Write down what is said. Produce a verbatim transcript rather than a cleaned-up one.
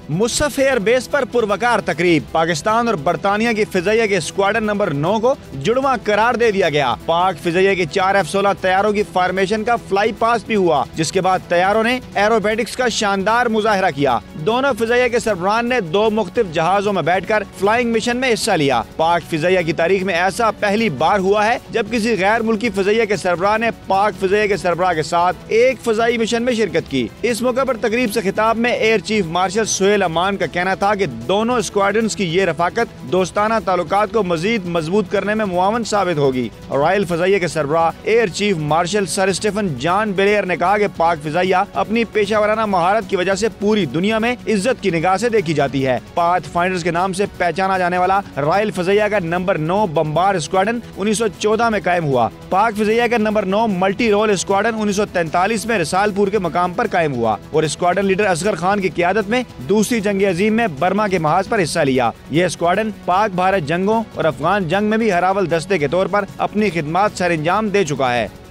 मुसफ़ air base पर पुरवकार तकरीब। पाकिस्तान और बरतानिया की फिजाइया के स्क्वाड्रन नंबर नौ को जुड़वा करार दे दिया गया। पाक फिजाइया के चार एफ सोलह तैयारों की फॉर्मेशन का फ्लाई पास भी हुआ, जिसके बाद तैयारों ने एरोबेटिक्स का शानदार मुजाहरा किया। दोनों फिजाइया के सरबराहान ने दो मुख्तलिफ जहाजों में बैठकर फ्लाइंग मिशन में हिस्सा लिया। पाक फिजाइया की तारीख में ऐसा पहली बार हुआ है जब किसी गैर मुल्की फिजाइया के सरबराह ने पाक फिजाइया के सरबराह के साथ एक फजाई मिशन में शिरकत की। इस मौके पर तकरीब से खिताब में air chief marshal Sohail Aman का कहना था कि दोनों स्क्वाड्रन्स की ये रफाकत दोस्ताना ताल्लुकात को मजीद मजबूत करने में मुआवन साबित होगी। रॉयल फिजाइया के सरबराह air chief marshal sir Stephen John बेलेयर ने कहा कि पाक फिजाइया अपनी पेशा महारत की वजह से पूरी दुनिया में इज्जत की निगाह से देखी जाती है। पाथ फाइंडर्स के नाम से पहचाना जाने वाला रॉयल फिजाइया का नंबर नौ बम्बार स्क्वाड्रन उन्नीस सौ चौदह में कायम हुआ। पाक फिजाइया का नंबर नौ मल्टी रोल स्क्वाड्रन उन्नीस सौ तैंतालीस में रिसालपुर के मकाम पर कायम हुआ और स्क्वाड्रन लीडर असगर खान की क़ियादत में दूसरी जंग अजीम में बर्मा के महाज पर हिस्सा लिया। यह स्क्वाड्रन पाक भारत जंगों और अफगान जंग में भी हरावल दस्ते के तौर पर अपनी खिदमात सर अंजाम दे चुका है।